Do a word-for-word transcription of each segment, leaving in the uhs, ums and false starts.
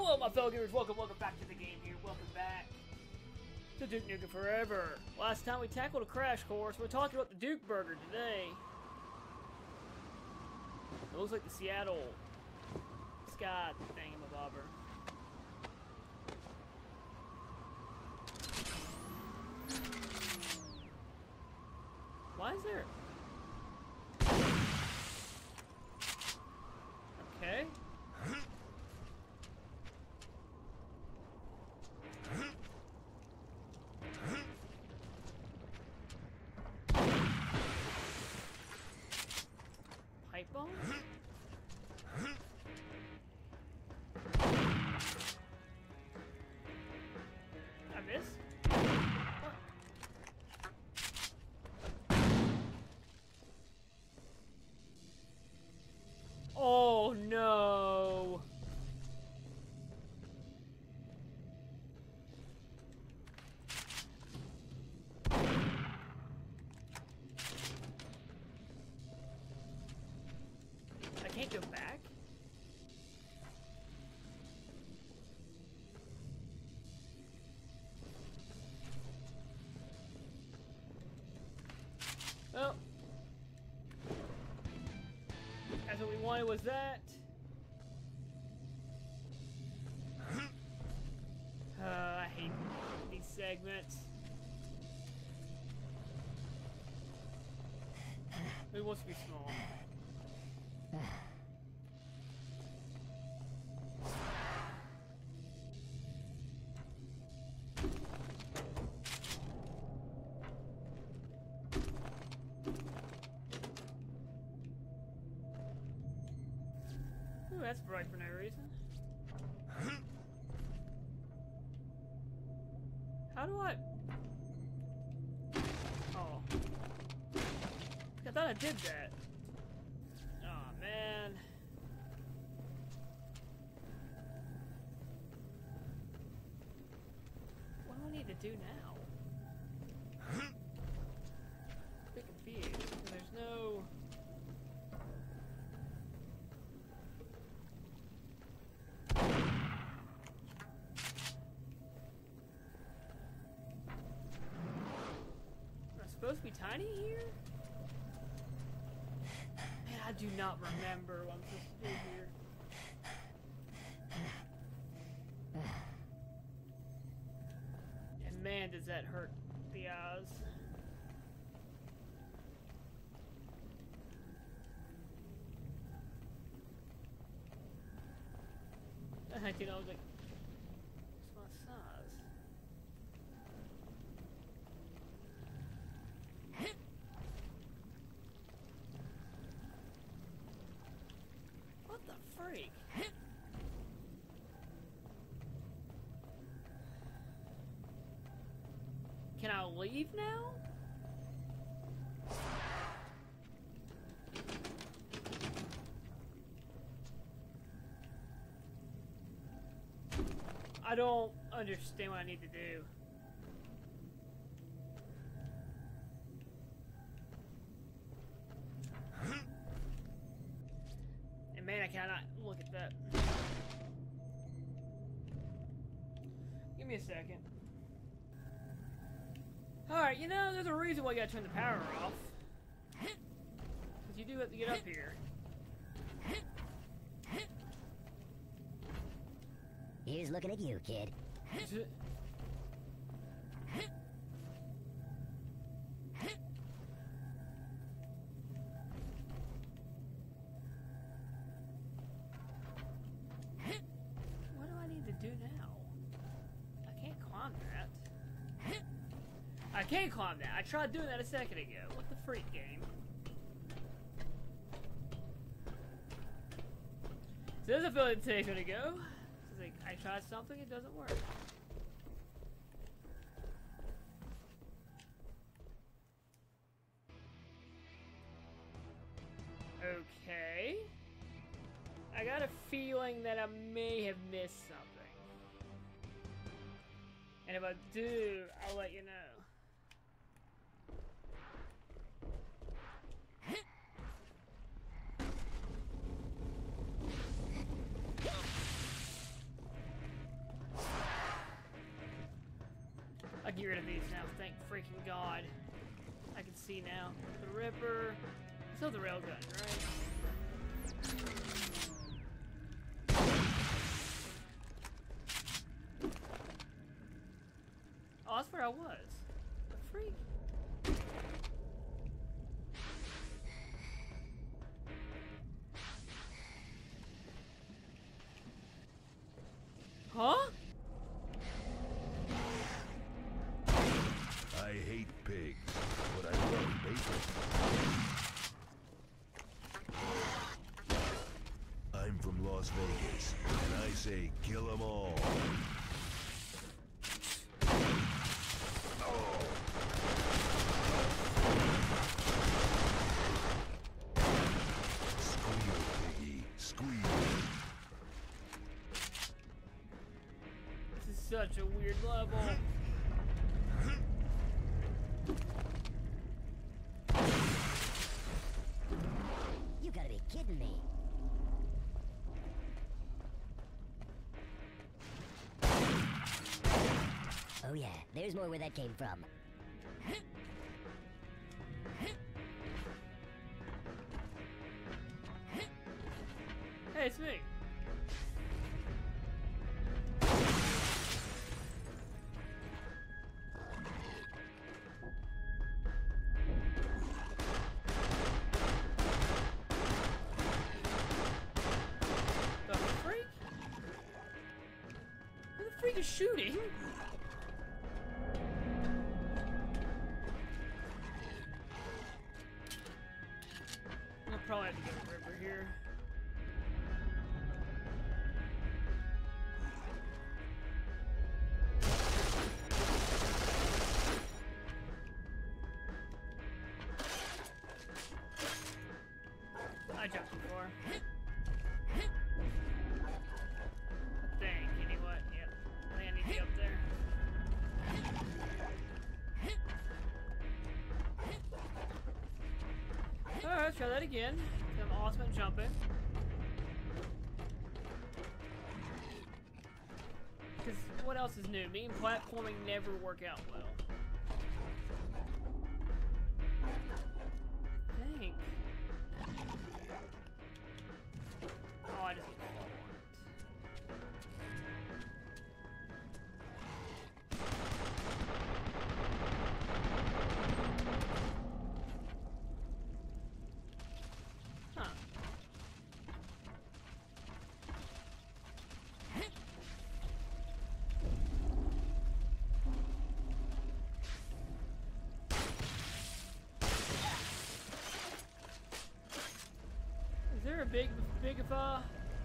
Hello, my fellow gamers. Welcome, welcome back to the game here. Welcome back to Duke Nukem Forever. Last time we tackled a crash course. We're talking about the Duke Burger today. It looks like the Seattle Sky thingamabobber. Why is there? Okay. Pipe bomb? I missed? Oh no! I can't go back? Well, that's what we wanted, was that. Uh, I hate these segments. It wants to be small. Ooh, that's bright for no reason. How do I... Oh. I thought I did that. Oh man. What do I need to do now? I'm a bit confused. There's no... Supposed to be tiny here? Man, I do not remember what I'm supposed to do here. And man, does that hurt the eyes. I you know, I was like, what's my size? What the freak? Can I leave now? I don't understand what I need to do. And man, I cannot look at that. Give me a second. Alright, you know, there's a reason why you gotta turn the power off. Because you do have to get up here. Here's looking at you, kid. What do I need to do now? I can't climb that. I can't climb that. I tried doing that a second ago. What the freak, game? So doesn't feel like today's gonna go. It's like I tried something, it doesn't work. Okay. I got a feeling that I may have missed something. And if I do, I'll let you know. get rid of these now, thank freaking God. I can see now. The Ripper. Still the railgun, right? Oh, that's where I was. The freak. Huh? I hate pigs, but I love bacon. I'm from Las Vegas, and I say kill them all. Squeal, piggy, squeal. This is such a weird level. You gotta be kidding me. Oh yeah, there's more where that came from. Hey, it's me. The freak? Who the freak is shooting? I'll probably have to get a Ripper here. I jumped before. I think, you know what? Yep. I think I need to get up there. Alright, let's try that again. I'm awesome at jumping. Because what else is new? Me and platforming never work out well. I think. Oh, I just need to fall on it. Huh. Is there a big, big of a...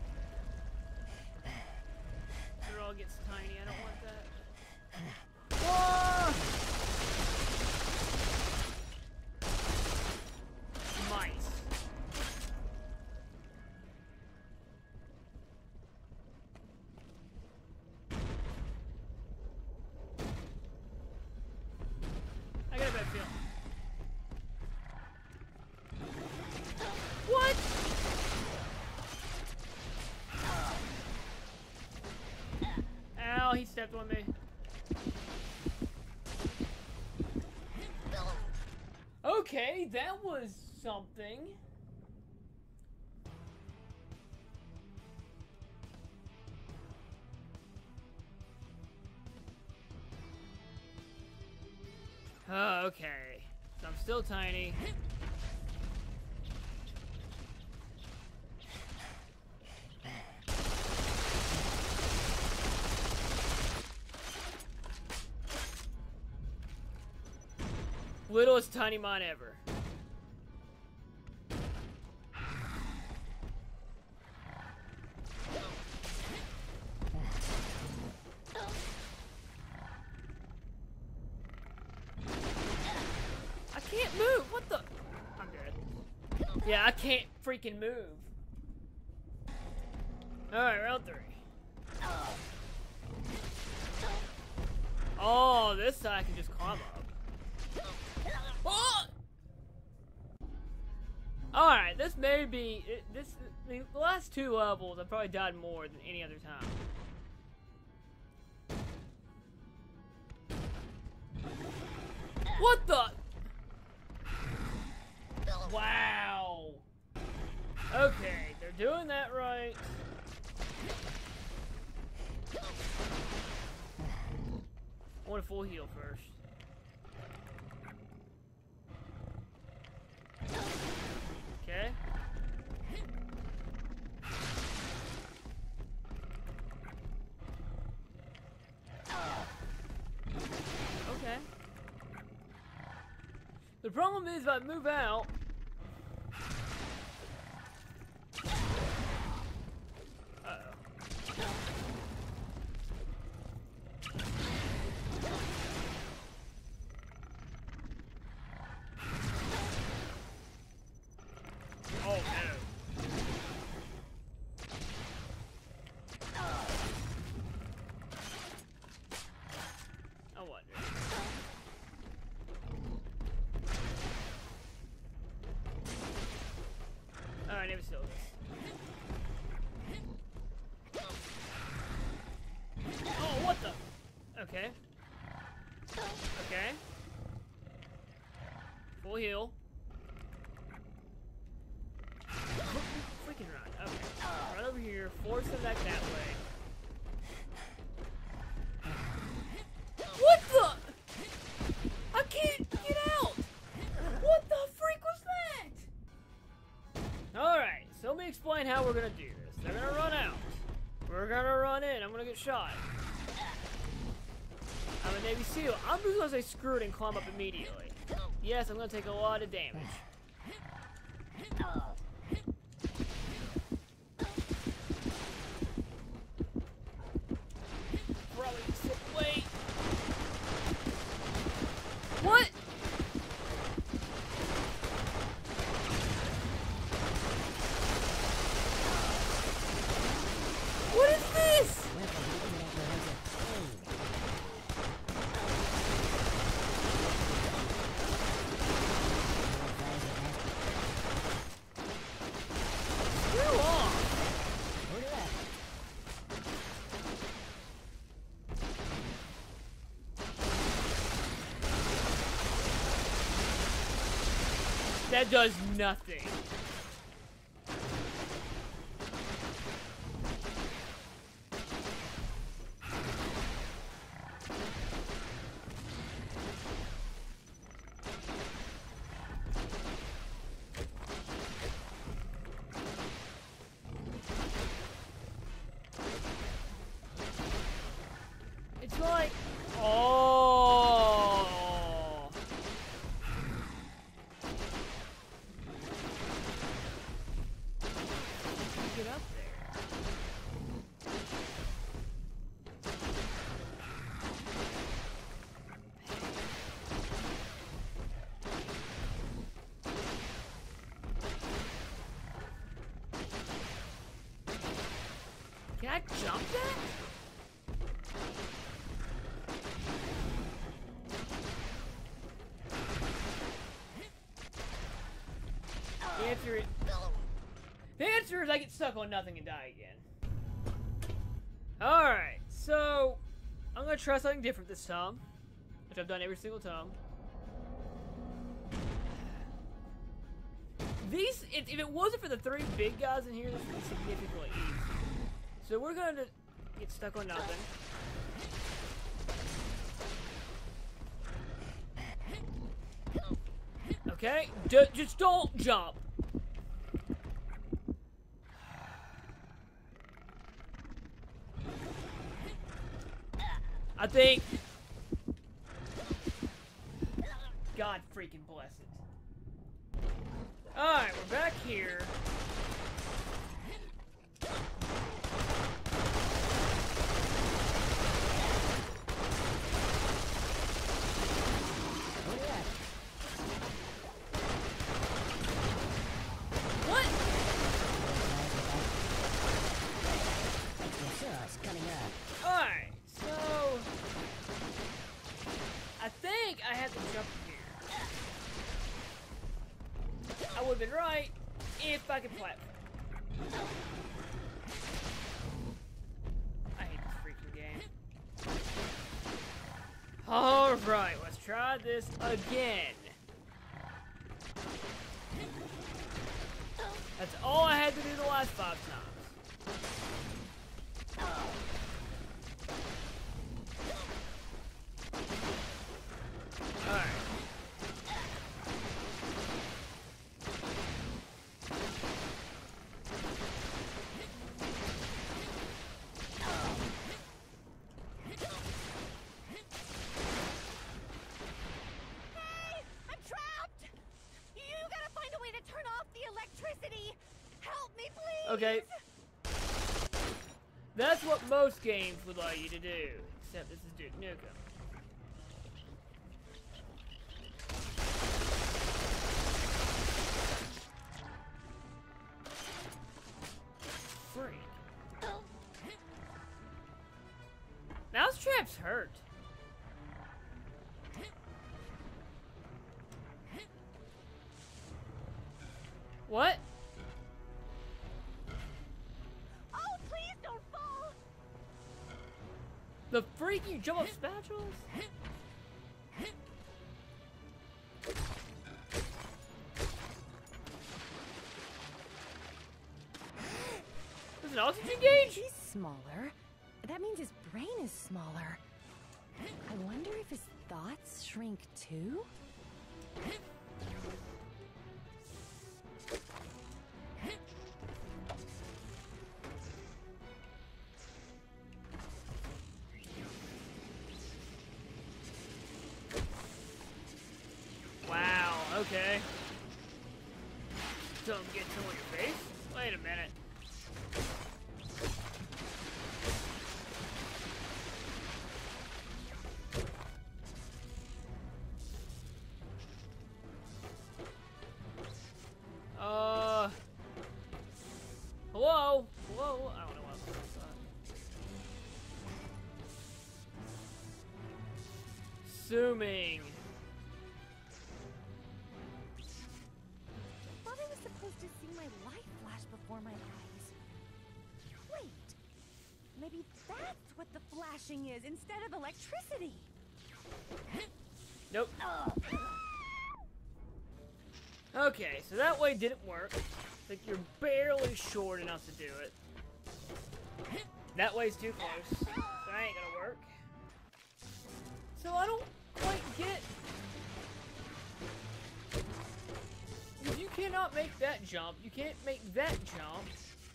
It all gets tiny. I don't want that. Whoa! Mice. I got a bad feeling. What? Ow, he stepped on me. Okay, that was something. Oh, okay. So I'm still tiny. Littlest tiny mon ever. I can't move. What the? I'm dead. Yeah, I can't freaking move. Alright, round three. Oh, this side I can just climb up. Oh! Alright, this may be... It, this the last two levels, I've probably died more than any other time. What the? Wow. Okay, they're doing that right. I want a full heal first. Okay. Okay. The problem is if I move out. Uh-oh. Oh no. I wonder. Alright, never still this. Oh, what the? Okay. Okay. Full heal. Freaking run. Okay. Run over here. Force them back that way. What the? I can't get out. What the freak was that? Alright, so let me explain how we're gonna do this. They're gonna run out. We're gonna run in. I'm gonna get shot. I'm a Navy SEAL. I'm just gonna say screw it and climb up immediately. Yes, I'm gonna take a lot of damage. Probably sit, wait. What? What is this? Screw off. That does nothing. It's like, oh. Get up there. Can I jump that? The answer is, the answer is I get stuck on nothing and die again. Alright, so I'm gonna try something different this time, which I've done every single time. These, if, if it wasn't for the three big guys in here, this would be significantly easier. So we're gonna get stuck on nothing. Okay, D just don't jump. I think. God freaking bless it. Alright, we're back here. What? Alright, so I think I have to jump here. I would have been right if I could platform. I hate this freaking game. Alright, let's try this again. That's all I had to do the last five times. Alright. Okay. That's what most games would allow you to do, except this is Duke Nukem. Freak. Mousetraps hurt. What? The freak, you jump up spatulas? There's an oxygen gauge? He's smaller. That means his brain is smaller. I wonder if his thoughts shrink too? Okay. Don't get to your face. Wait a minute. Uh. Hello? Hello? I don't know what I'm assuming. To see my life flash before my eyes. Wait, maybe that's what the flashing is instead of electricity. Nope. Okay, so that way didn't work. Like you're barely short enough to do it. That way's too close. So that ain't gonna work. So I don't quite get. You cannot make that jump. You can't make that jump.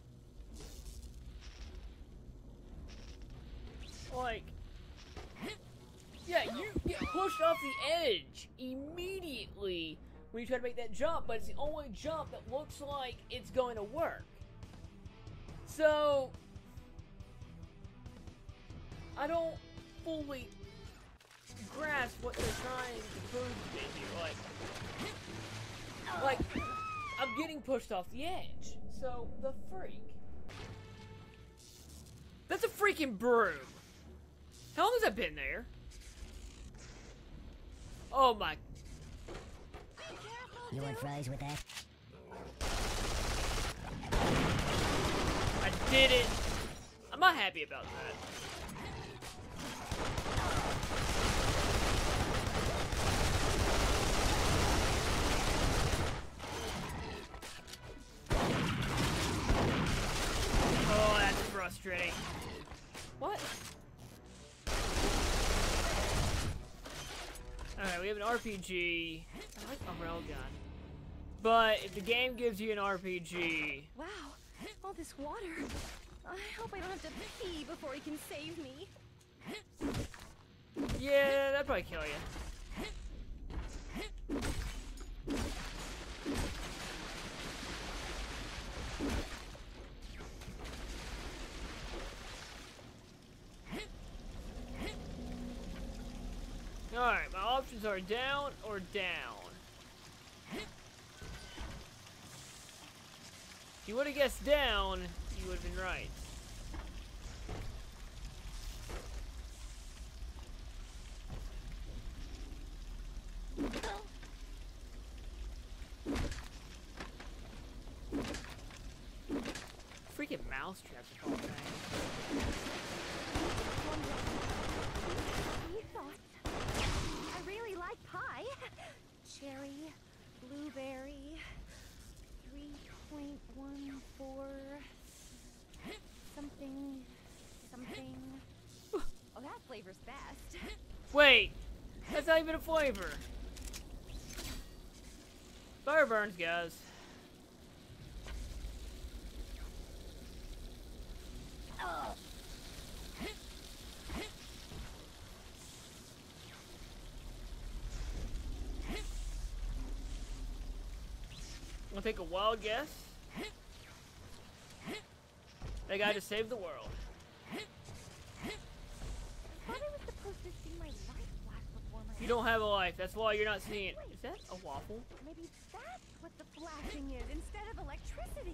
Like, yeah, you get pushed off the edge immediately when you try to make that jump, but it's the only jump that looks like it's going to work. So, I don't fully grasp what they're trying to prove to me here. Like, Like, I'm getting pushed off the edge. So, the freak. That's a freaking broom. How long has that been there? Oh my. You want fries with that? I did it. I'm not happy about that. Oh, that's frustrating. What? Alright, we have an R P G. I like a railgun. But if the game gives you an R P G... Wow, all this water. I hope I don't have to pee before he can save me. Yeah, that'd probably kill you. Alright, my options are down or down. If you would have guessed down, you would have been right. Freaking mouse traps are all thing. Any thoughts? I really like flavor's best. Wait, that's not even a flavor. Fire burns, guys. Oh. I'll take a wild guess. That guy just saved the world. I thought I was supposed to see my life flash before my eyes. You don't have a life. That's why you're not seeing it. Is that a waffle? Maybe that's what the flashing is instead of electricity.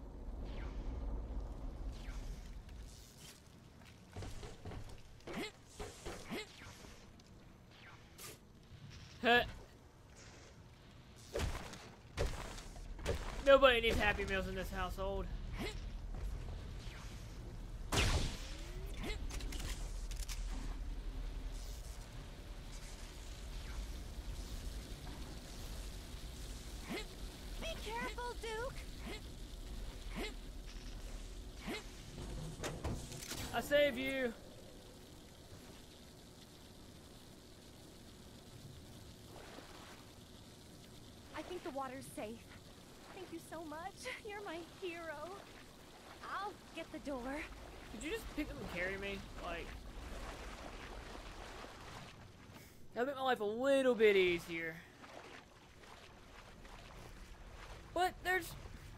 Huh. Nobody needs Happy Meals in this household. Be careful, Duke. I save you. I think the water's safe. Thank you so much. You're my hero. I'll get the door. Could you just pick up and carry me? Like, that'll make my life a little bit easier. But there's...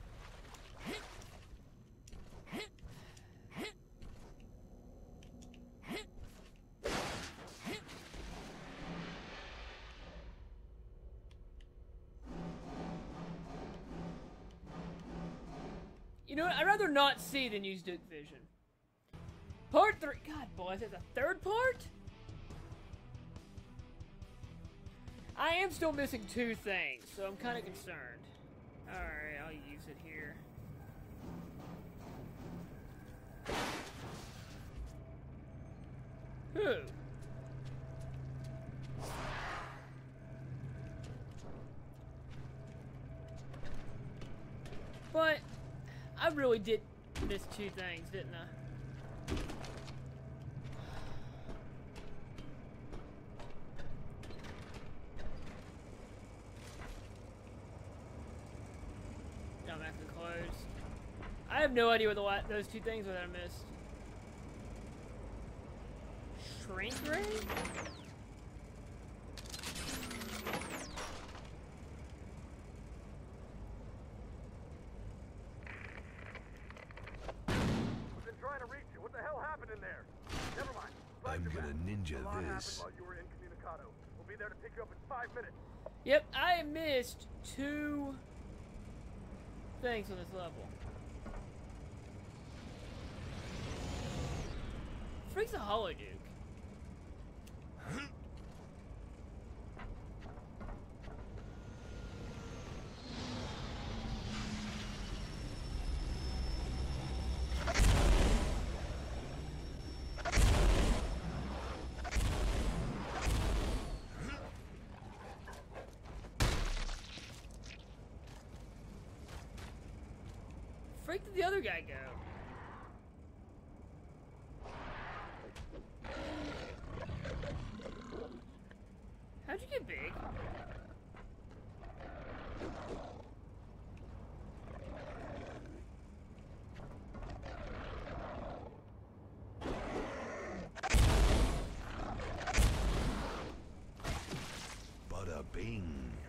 You know what? I'd rather not see than use Duke Vision. Part three. God, boys, that's a third part? I am still missing two things, so I'm kind of concerned. Alright, I'll use it here. Who? But I really did miss two things, didn't I? I'm actually closed. I have no idea what the la those two things were that I missed. Shrink ray? I'm gonna ninja A lot happened this. while you were incommunicado. We'll be there to pick you up in five minutes. Yep, I missed two things on this level. Freak's a hollow Duke. Freak did the other guy go? How'd you get big? Bada bing.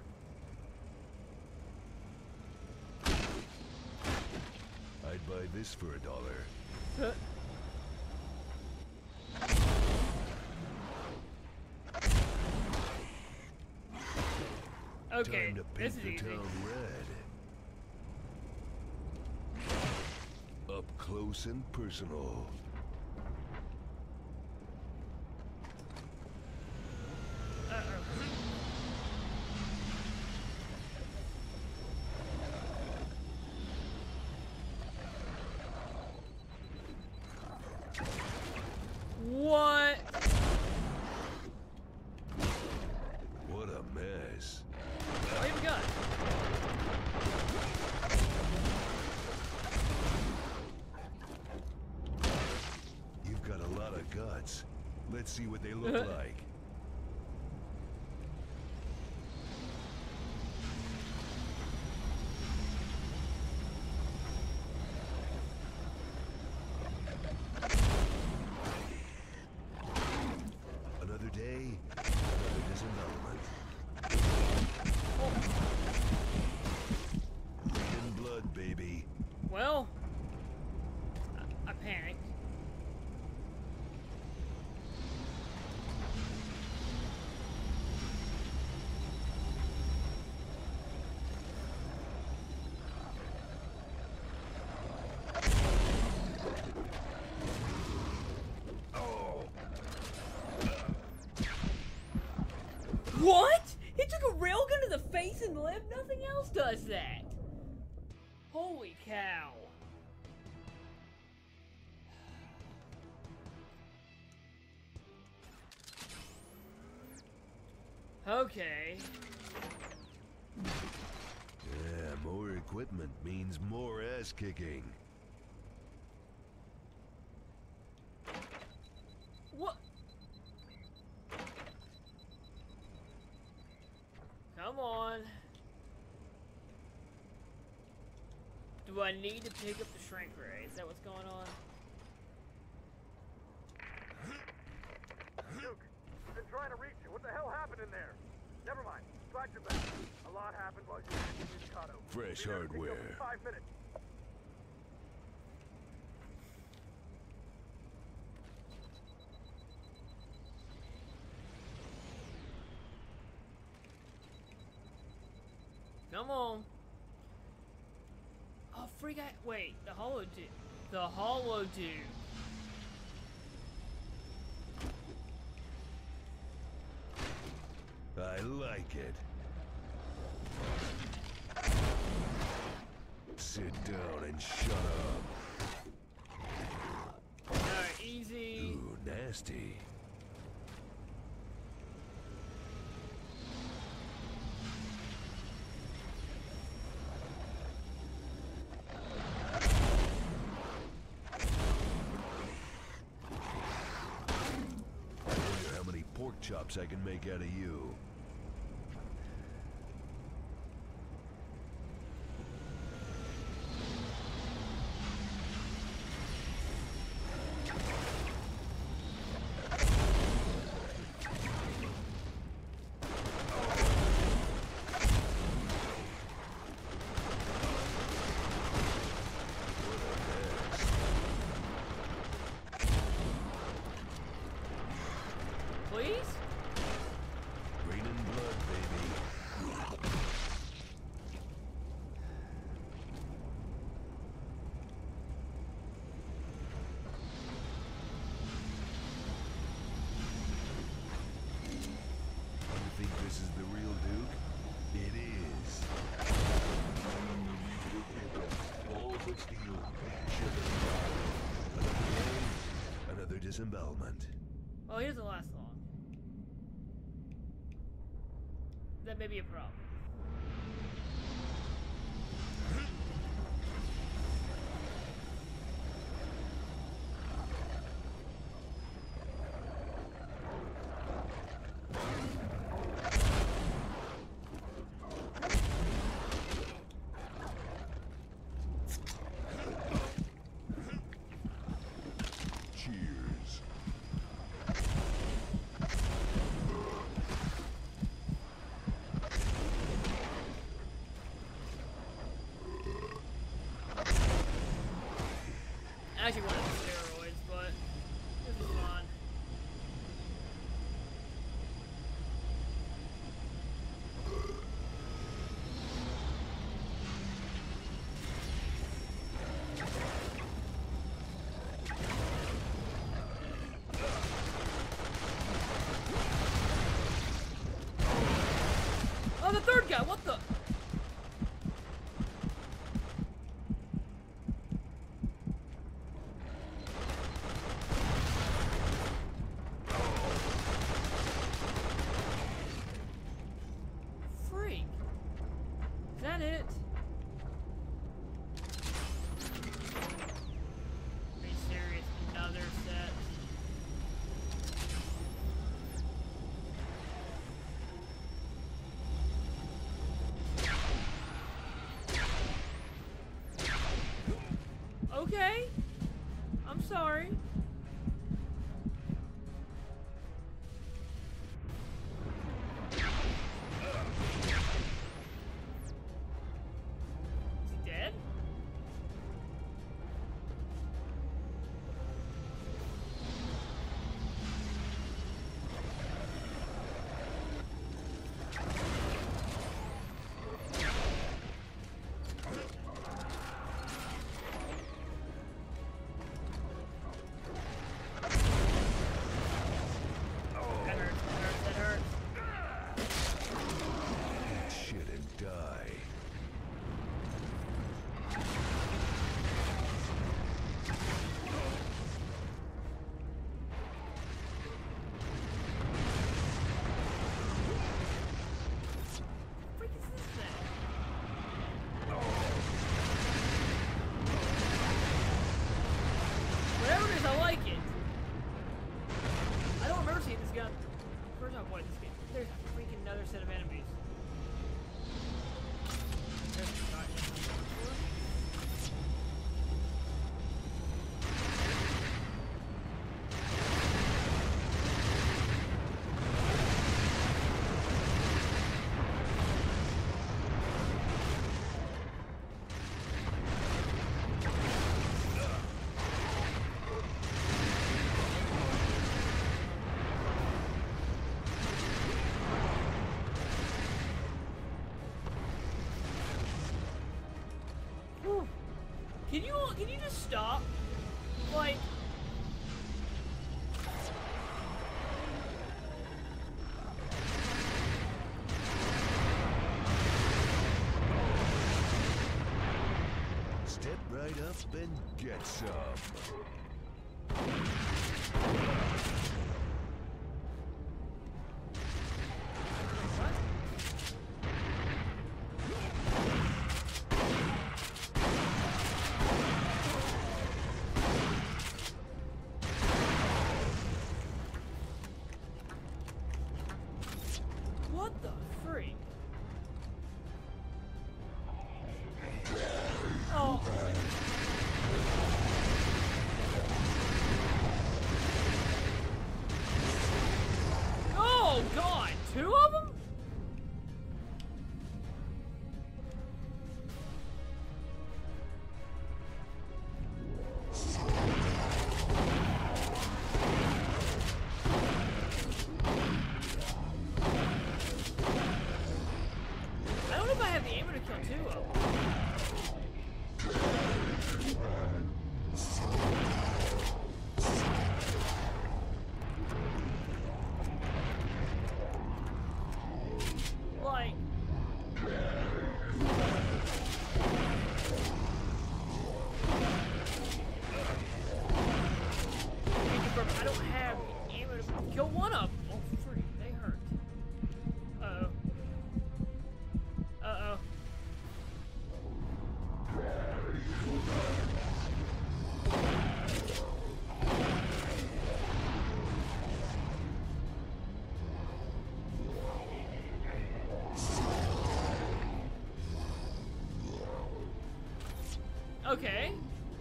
I'd buy this for a dollar. Huh. Okay, Time to this paint is the easy. town red. Up close and personal. Uh-oh. What? What a mess. Oh, you have a gun. You've got a lot of guts. Let's see what they look like. Another day, another disembowelment. In blood, baby. Well, I, I panicked. What? He took a railgun to the face and lived? Nothing else does that. Holy cow. Okay. Yeah, more equipment means more ass kicking. What? Come on. Do I need to pick up the shrink ray? Is that what's going on? Duke, I've been trying to reach you. What the hell happened in there? Never mind. Glad you're back. A lot happened while you were in the Mikado. Fresh Be there to pick you up in hardware. Five minutes. Come on. Oh, freak out. Wait, the hollow dude. The hollow dude. I like it. Sit down and shut up. Alright, easy. Ooh, nasty. I wonder how many pork chops I can make out of you. Please? Green and blood, baby. You think this is the real Duke? It is. All but steel. Another day, another disembowelment. Well, he doesn't last long. That may be a problem. Cheers. I actually wanted the steroids, but this is fun. Oh, the third guy, what the? Okay. I'm sorry. Is he dead? That hurts, that hurts, that hurts. Eat shit and die. What the freak is this thing? Whatever it is, I like it. I don't remember seeing this gun. First time I played this game. There's a freaking another set of enemies. There's a shotgun. Whew. Can you can you just stop? Like, Step right up and get some. what? What the freak? Oh. Oh god, two of them? I don't know if I have the ammo to kill two of them. Like, I don't have the ammo to kill one of them. Oh, freak, they hurt. Uh-oh. Uh-oh. Okay.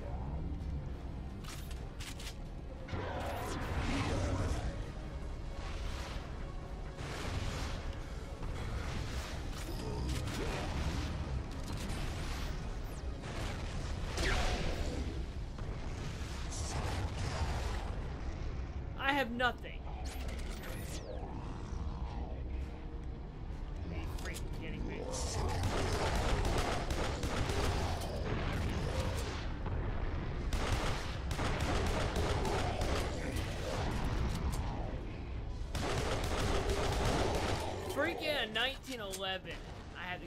I have nothing. Are you freaking kidding me? Freaking nineteen eleven. I had to.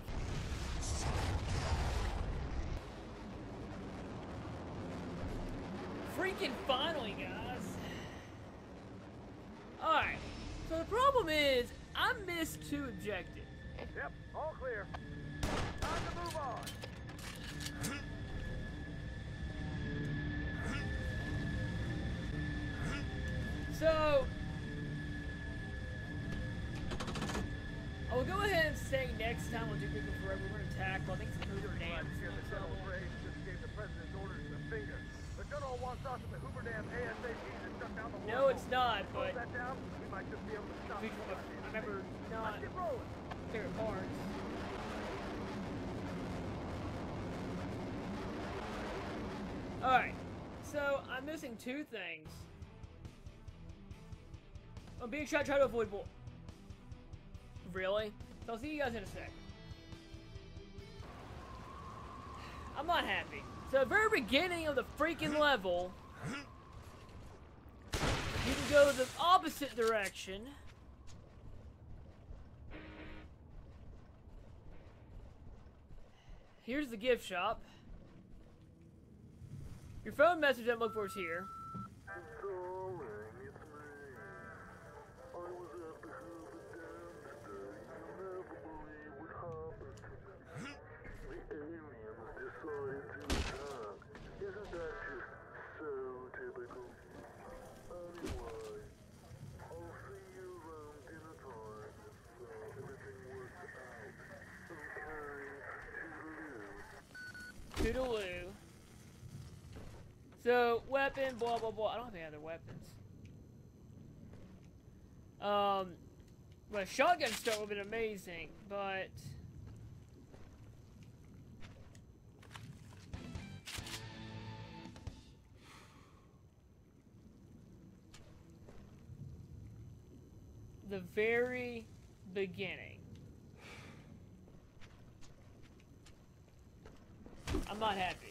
Freaking finally, guys. Alright. So the problem is, I missed two objectives. Yep, all clear. Time to move on. So, I will go ahead and say next time we'll do Nukem Forever. We're going to tackle, I think it's Nukem I'm Dam. sure the Federal Braves just gave the president's orders the finger. General wants us at the Hoover Dam ASAP to shut down the war. No, it's not, Close but that down, we might just be able to stop we, the I remember not Let's get rolling. favorite parts. Alright, so I'm missing two things. I'm being shot, try to avoid war. Really? So I'll see you guys in a sec. I'm not happy. So at the very beginning of the freaking level, you can go the opposite direction. Here's the gift shop. Your phone message that I'm looking for is here. Toodaloo. So, weapon, blah, blah, blah. I don't have any other weapons. Um, well, a shotgun start would have been amazing, but... the very beginning. I'm not happy.